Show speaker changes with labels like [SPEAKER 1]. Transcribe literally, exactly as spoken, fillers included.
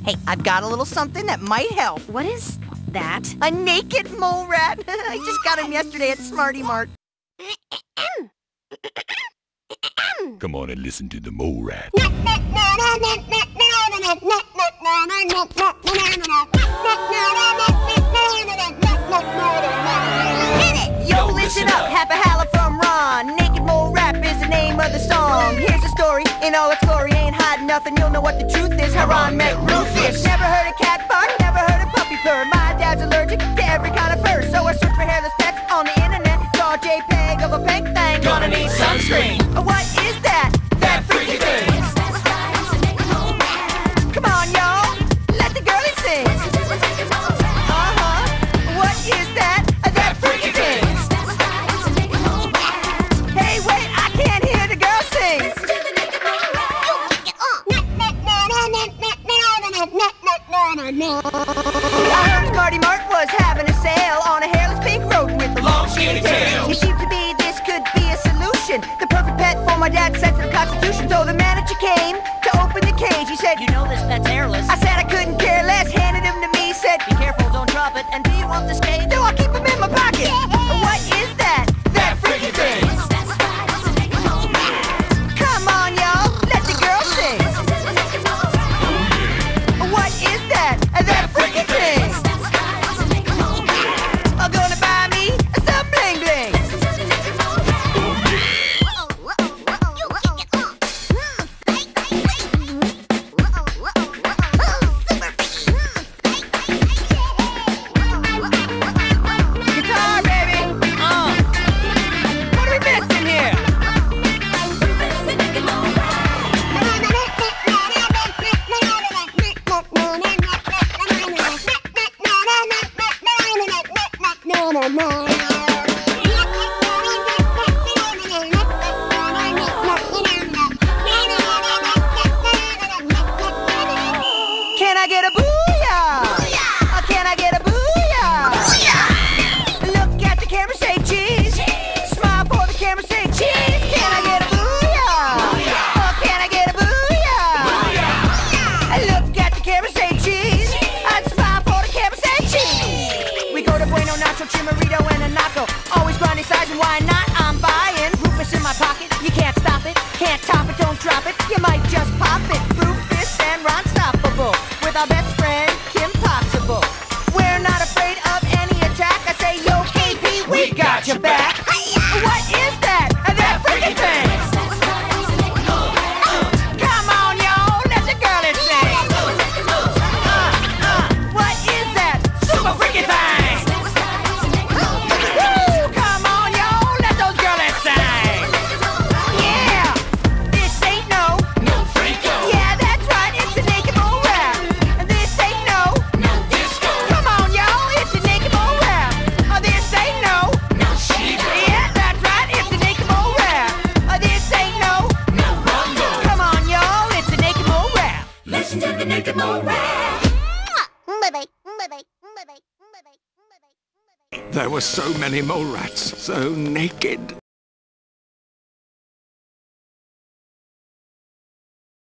[SPEAKER 1] Hey, I've got a little something that might help.
[SPEAKER 2] What is that?
[SPEAKER 1] A naked mole rat. I just got him yesterday at Smarty Mart.
[SPEAKER 3] Come on and listen to the mole rat.
[SPEAKER 1] Yo, listen up, Happy Holla from Ron. Naked mole rap is the name of the song. Here's the story, in all its glory, ain't hiding nothing. You'll know what the truth is. How Ron met Rufus. Never heard a cat bark, never heard a puppy purr. My dad's allergic to every kind of fur, so I searched for hairless pets on the internet. Saw a JPEG of a pink thing.
[SPEAKER 4] Gonna need sunscreen.
[SPEAKER 1] What is that?
[SPEAKER 4] That freaky thing.
[SPEAKER 1] Come on, y'all, let the girlie sing. Uh-huh. What is that? That freaky thing. Hey, wait, I can't hear the girl sing. I heard Smarty Mart was having a sale on a hairless pink rodent with a
[SPEAKER 4] Long skinny tail.
[SPEAKER 1] It seemed to be this could be a solution. The perfect pet for my dad's sensitive constitution. So the manager came to open the cage. He said,
[SPEAKER 2] You know this pet's hairless.
[SPEAKER 1] I said I couldn't care less. Handed him to me, said,
[SPEAKER 2] Be careful, don't drop it. And do you want this cage?
[SPEAKER 1] no, I'll keep him in my pocket. What is that?
[SPEAKER 4] That freaky thing.
[SPEAKER 1] Come on, y'all, let the girl sing. What is that? That freaky thing. I'm gonna buy me some bling bling. Guitar, baby.
[SPEAKER 2] Uh,
[SPEAKER 1] What are we missing here? Can I get a booyah? Uh, Can I get a booyah? Look at the camera, say cheese. Smile for the camera, say cheese. Can I get a booyah? Oh, can I get a booyah? Look at the camera, say cheese. I'd smile for the camera, say cheese. We go to Bueno, Nacho, Chimarito, and a Naco. Always grinding size, and why not? I'm buying. Rufus in my pocket, you can't stop it. Can't top it, don't drop it. You might just pop it. Rufus and Ron stoppable. With our best friend, Kim Possible. We're not afraid of any attack. I say, yo, K P, we got your back. What is that? That freaking thing. Come on, y'all, let the girlie sing. Uh, uh, what is that? Super freaky thing. Woo! Come on, y'all, let those girlies sing. Yeah, this ain't no.
[SPEAKER 4] No Franco.
[SPEAKER 1] Yeah, that's right, it's a naked mole rap. This ain't no.
[SPEAKER 4] No disco.
[SPEAKER 1] Come on, y'all, it's a naked mole rap. Oh, this ain't no.
[SPEAKER 4] No Shiva.
[SPEAKER 1] Yeah, that's right, it's a naked mole rap. Oh, this ain't no.
[SPEAKER 4] No Rumbo.
[SPEAKER 1] Come on, y'all, it's a naked mole rap.
[SPEAKER 4] Listen to the naked mole rap.
[SPEAKER 3] There were so many mole rats, so naked.